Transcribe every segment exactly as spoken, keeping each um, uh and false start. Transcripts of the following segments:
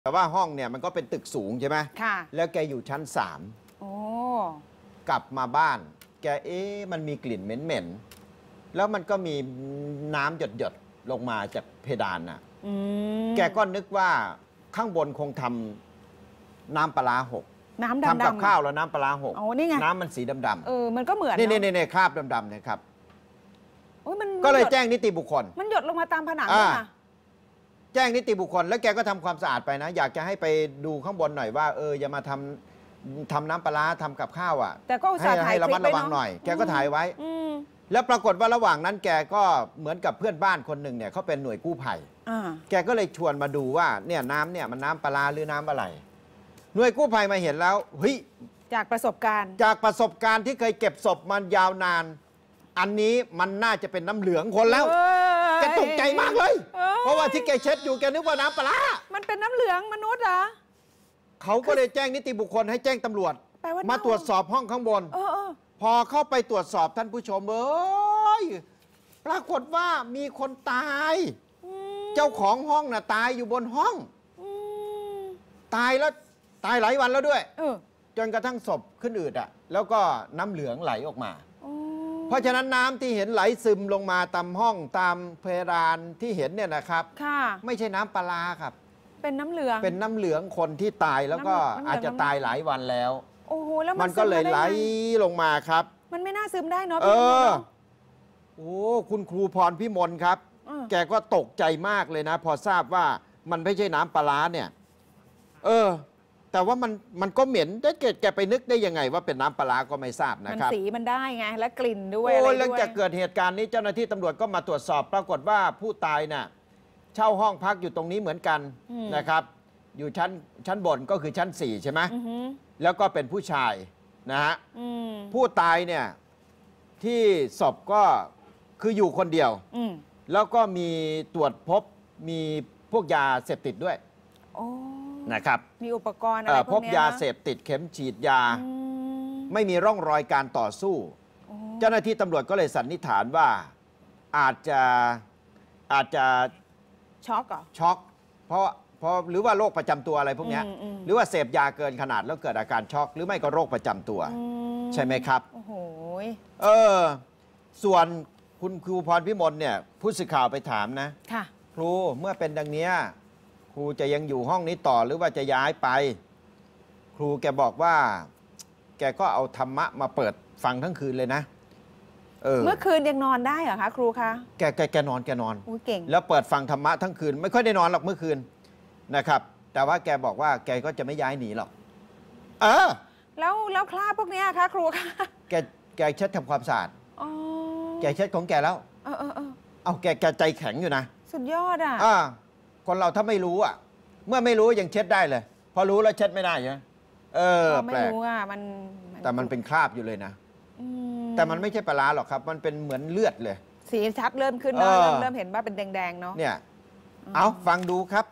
แต่ว่าห้องเนี่ยมันก็เป็นตึกสูงใช่ไหมค่ะแล้วแกอยู่ชั้นสามโอ้กลับมาบ้านแกเอ๊ะมันมีกลิ่นเหม็นๆแล้วมันก็มีน้ำหยดๆลงมาจากเพดานน่ะแกก็นึกว่าข้างบนคงทำน้ำปลาหกน้ำดำทำกับข้าวแล้วน้ำปลาหกโอ้นี่ไงน้ำมันสีดำๆเออมันก็เหมือนนี่นี่นี่คราบดำๆเนี่ยครับมันก็เลยแจ้งนิติบุคคลมันหยดลงมาตามผนังนี่นะแจ้งนิติบุคคลแล้วแกก็ทำความสะอาดไปนะอยากจะให้ไปดูข้างบนหน่อยว่าเอออย่ามาทำทำน้ำปลาทำกับข้าวอ่ะแต่ก็ให้ให้ระมัดระวังหน่อยแกก็ถ่ายไว้แล้วปรากฏว่าระหว่างนั้นแกก็เหมือนกับเพื่อนบ้านคนหนึ่งเนี่ยเขาเป็นหน่วยกู้ภัยแกก็เลยชวนมาดูว่าเนี่ยน้ำเนี่ยมันน้ำปลาหรือน้ำอะไรหน่วยกู้ภัยมาเห็นแล้วเฮ้ยจากประสบการณ์จากประสบการณ์ที่เคยเก็บศพมันยาวนานอันนี้มันน่าจะเป็นน้ำเหลืองคนแล้วแกตกใจมากเลยเพราะว่าที่แกเช็ดอยู่แกนึกว่าน้ำปลามันเป็นน้ำเหลืองมนุษย์เหรอเขาก็เลยแจ้งนิติบุคคลให้แจ้งตำรวจมาตรวจสอบห้องข้างบนพอเข้าไปตรวจสอบท่านผู้ชมเอ้ยปรากฏว่ามีคนตายเจ้าของห้องน่ะตายอยู่บนห้องตายแล้วตายหลายวันแล้วด้วยจนกระทั่งศพขึ้นอืดอ่ะแล้วก็น้ำเหลืองไหลออกมาเพราะฉะนั้นน้ำที่เห็นไหลซึมลงมาตามห้องตามเพดานที่เห็นเนี่ยนะครับไม่ใช่น้ำปลาครับเป็นน้ำเหลืองเป็นน้ำเหลืองคนที่ตายแล้วก็อาจจะตายหลายวันแล้วโอ้โหแล้วมันก็เลยไหลลงมาครับมันไม่น่าซึมได้เนาะเออโอ้คุณครูพรพิมลครับแกก็ตกใจมากเลยนะพอทราบว่ามันไม่ใช่น้ำปลาเนี่ยเออแต่ว่ามันมันก็เหม็นได้เกิดแกไปนึกได้ยังไงว่าเป็นน้ำปลาก็ไม่ทราบนะครับมันสีมันได้ไงและกลิ่นด้วยโอ้ยหลังจากเกิดเหตุการณ์นี้เจ้าหน้าที่ตำรวจก็มาตรวจสอบปรากฏว่าผู้ตายน่ะเช่าห้องพักอยู่ตรงนี้เหมือนกันนะครับอยู่ชั้นชั้นบนก็คือชั้นสี่ใช่ไหมแล้วก็เป็นผู้ชายนะฮะผู้ตายเนี่ยที่ศพก็คืออยู่คนเดียวแล้วก็มีตรวจพบมีพวกยาเสพติดด้วยนะครับมีอุปกรณ์อะไรพบยาเสพติดเข็มฉีดยาไม่มีร่องรอยการต่อสู้เจ้าหน้าที่ตำรวจก็เลยสันนิษฐานว่าอาจจะอาจจะช็อกเหรอช็อกเพราะเพราะหรือว่าโรคประจำตัวอะไรพวกนี้หรือว่าเสพยาเกินขนาดแล้วเกิดอาการช็อกหรือไม่ก็โรคประจำตัวใช่ไหมครับโอ้โหเออส่วนคุณครูพรพิมลเนี่ยผู้สื่อข่าวไปถามนะค่ะครูเมื่อเป็นดังนี้ครูจะยังอยู่ห้องนี้ต่อหรือว่าจะย้ายไปครูแกบอกว่าแกก็เอาธรรมะมาเปิดฟังทั้งคืนเลยนะเออเมื่อคืนยังนอนได้เหรอคะครูคะแกแกแกนอนแกนอนอุ้ยเก่งแล้วเปิดฟังธรรมะทั้งคืนไม่ค่อยได้นอนหรอกเมื่อคืนนะครับแต่ว่าแกบอกว่าแกก็จะไม่ย้ายหนีหรอกเออแล้วแล้วคราบพวกนี้คะครูคะแกแกเช็ดทำความสะอาดแกเช็ดของแกแล้วเออเออเออเอาแกแกใจแข็งอยู่นะสุดยอดอ่ะอ่าคนเราถ้าไม่รู้อ่ะเมื่อไม่รู้ยังเช็ดได้เลยพอรู้แล้วเช็ดไม่ได้ใช่ไหมเออไม่รู้อ่ะมันแต่มันเป็นคราบอยู่เลยนะแต่มันไม่ใช่ปลาหรอกครับมันเป็นเหมือนเลือดเลยสีชัดเริ่มขึ้นเริ่มเริ่มเห็นว่าเป็นแดงๆเนาะเนี่ยเอาฟังดูครับ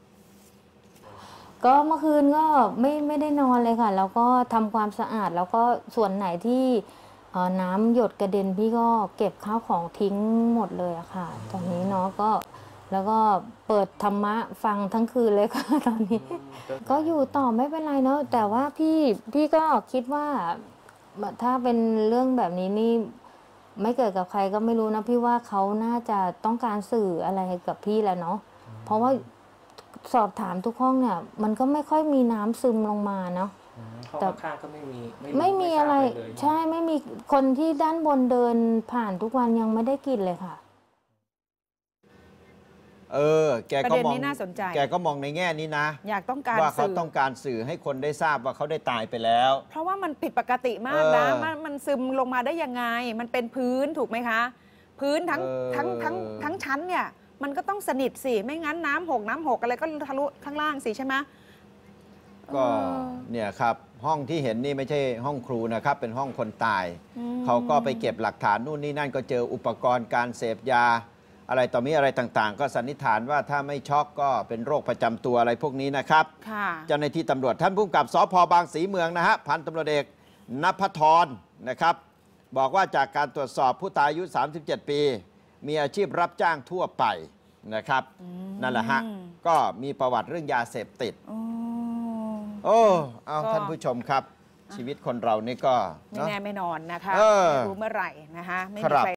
ก็เมื่อคืนก็ไม่ไม่ได้นอนเลยค่ะแล้วก็ทำความสะอาดแล้วก็ส่วนไหนที่น้ำหยดกระเด็นพี่ก็เก็บข้าวของทิ้งหมดเลยอะค่ะตอนนี้เนาะก็แล้วก็เปิดธรรมะฟังทั้งคืนเลยค่ะตอนนี้ก็อยู่ต่อไม่เป็นไรเนาะแต่ว่าพี่พี่ก็คิดว่าถ้าเป็นเรื่องแบบนี้นี่ไม่เกิดกับใครก็ไม่รู้นะพี่ว่าเขาน่าจะต้องการสื่ออะไรกับพี่แหละเนาะเพราะว่าสอบถามทุกห้องเนี่ยมันก็ไม่ค่อยมีน้ำซึมลงมาเนาะแต่ข้างก็ไม่มีไม่มีอะไรใช่ไม่มีคนที่ด้านบนเดินผ่านทุกวันยังไม่ได้กินเลยค่ะเออแกก็มองแกก็มองในแง่นี้นะอยากต้องการว่าเขาต้องการสื่อให้คนได้ทราบว่าเขาได้ตายไปแล้วเพราะว่ามันผิดปกติมากนะมันมันซึมลงมาได้ยังไงมันเป็นพื้นถูกไหมคะพื้นทั้งทั้งทั้งทั้งชั้นเนี่ยมันก็ต้องสนิทสิไม่งั้นน้ำหกน้ำหกอะไรก็ทะลุข้างล่างสิใช่ไหมก็เนี่ยครับห้องที่เห็นนี่ไม่ใช่ห้องครูนะครับเป็นห้องคนตายเขาก็ไปเก็บหลักฐานนู่นนี่นั่นก็เจออุปกรณ์การเสพยาอะไรต่อมีอะไรต่างๆก็สันนิษฐานว่าถ้าไม่ช็อกก็เป็นโรคประจำตัวอะไรพวกนี้นะครับเจ้าหน้าที่ตำรวจท่านผู้กำกับสภ.บางสีเมืองนะฮะพันตำรวจเอกณภธรนะครับบอกว่าจากการตรวจสอบผู้ตายอายุสามสิบเจ็ดปีมีอาชีพรับจ้างทั่วไปนะครับอืมนั่นแหละฮะก็มีประวัติเรื่องยาเสพติดโอ้โอ้เอาก็ท่านผู้ชมครับ ชีวิตคนเรานี่ก็ไม่เนาะแน่ไม่นอนนะคะเออไม่รู้เมื่อไหร่นะคะไม่คมีรับใคร